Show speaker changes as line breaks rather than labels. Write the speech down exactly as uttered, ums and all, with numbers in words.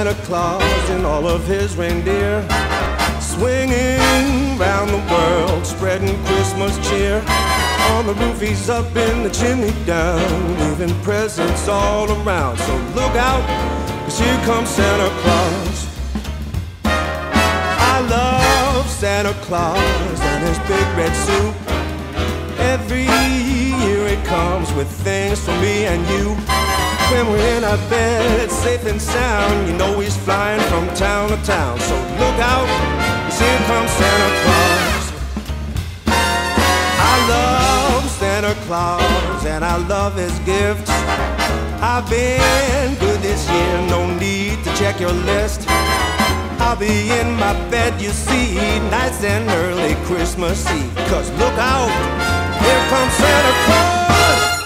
Santa Claus and all of his reindeer, swinging round the world, spreading Christmas cheer. On the roof he's up, in the chimney down, leaving presents all around. So look out, 'cause here comes Santa Claus. I love Santa Claus and his big red suit. Every year it comes with things for me and you. When we're in our bed, safe and sound, you know he's flying from town to town. So look out, 'cause here comes Santa Claus. I love Santa Claus and I love his gifts. I've been good this year, no need to check your list. I'll be in my bed, you see, nice and early Christmas Eve. 'Cause look out, here comes Santa Claus.